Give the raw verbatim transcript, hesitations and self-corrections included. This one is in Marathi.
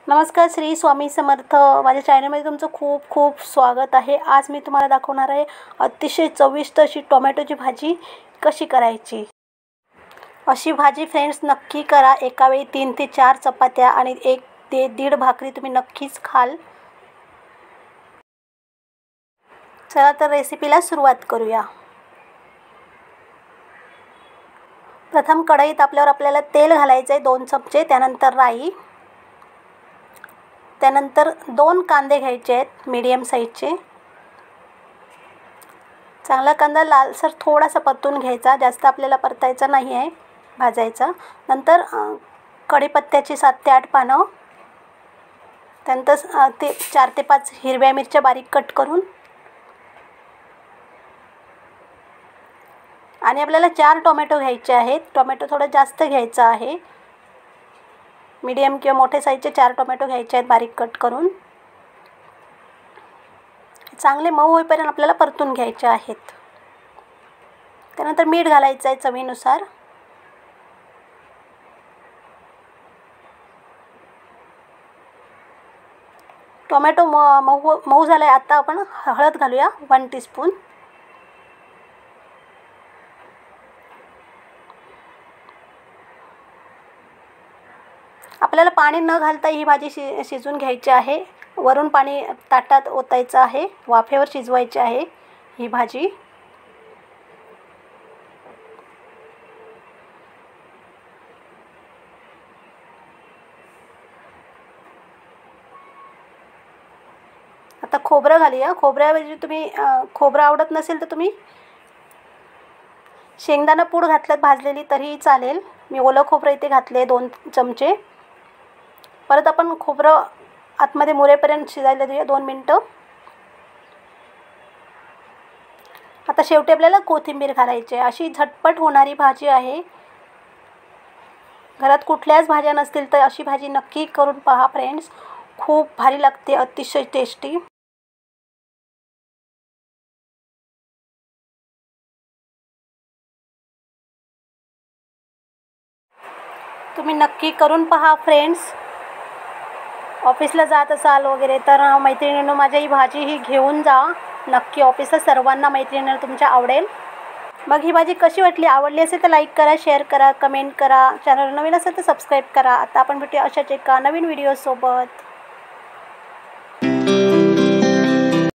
नमस्कार, श्री स्वामी समर्थ. माझ्या चॅनलमध्ये तुमचं खूप खूप स्वागत आहे. आज मी तुम्हाला दाखवणार आहे अतिशय चविष्ट अशी टोमॅटोची भाजी कशी करायची. अशी भाजी फ्रेंड्स नक्की करा. एका वेळी तीन ते चार चपात्या आणि एक ते दीड भाकरी तुम्ही नक्कीच खाल. चला तर रेसिपीला सुरुवात करूया. प्रथम कढईत आपल्यावर आपल्याला तेल घालायचं आहे दोन चमचे. त्यानंतर राई, त्यानंतर दोन कांदे घ्यायचे आहेत मीडियम साईजचे. चांगला कांदा लालसर थोडासा परतून घ्यायचा, जास्त आपल्याला परतायचा नाही आहे, भाजायचा. नंतर कढीपत्त्याची सात ते आठ पानं, त्यानंतर ते चार ते पाच हिरव्या मिरच्या बारीक कट करून, आणि आपल्याला चार टोमॅटो घ्यायचे आहेत. टोमॅटो थोडं जास्त घ्यायचं आहे. मीडियम किंवा मोठे साईजचे चार टोमॅटो घ्यायचे आहेत बारीक कट करून. चांगले मऊ होईपर्यंत आपल्याला परतून घ्यायचे आहेत. त्यानंतर मीठ घालायचं आहे चवीनुसार. टोमॅटो म मऊ मऊ झाला आहे. आता आपण हळद घालूया वन टीस्पून. आपल्याला पाणी न घालता ही भाजी शि शिजून घ्यायची आहे. वरून पाणी ताटात ओतायचं आहे. वाफेवर शिजवायची आहे ही भाजी. आता खोबरं घालूया. खोबऱ्याऐवजी तुम्ही खोबरं आवडत नसेल तर तुम्ही शेंगदाणा पूड घातल्यात भाजलेली तरीही चालेल. मी ओलं खोबरं इथे घातले दोन चमचे. परत आपण खोबरं आतमध्ये मुरेपर्यंत शिजायला देऊया दोन मिनटं. आता शेवटी आपल्याला कोथिंबीर घालायची आहे. अशी झटपट होणारी भाजी आहे. घरात कुठल्याच भाज्या नसतील तर अशी भाजी नक्की करून पहा फ्रेंड्स. खूप भारी लागते, अतिशय टेस्टी. तुम्ही नक्की करून पहा फ्रेंड्स. ऑफिसला जात असाल वगैरे तर मैत्रिणींनो माझी ही भाजी ही घेऊन जा नक्की ऑफिसला. सर्वांना मैत्रिणींना तुमच्या आवडेल. मग ही भाजी कशी वाटली, आवडली असेल तर लाईक करा, शेअर करा, कमेंट करा. चॅनल नवीन असेल तर सबस्क्राईब करा. आता आपण भेटूया अशाच एका नवीन व्हिडिओसोबत.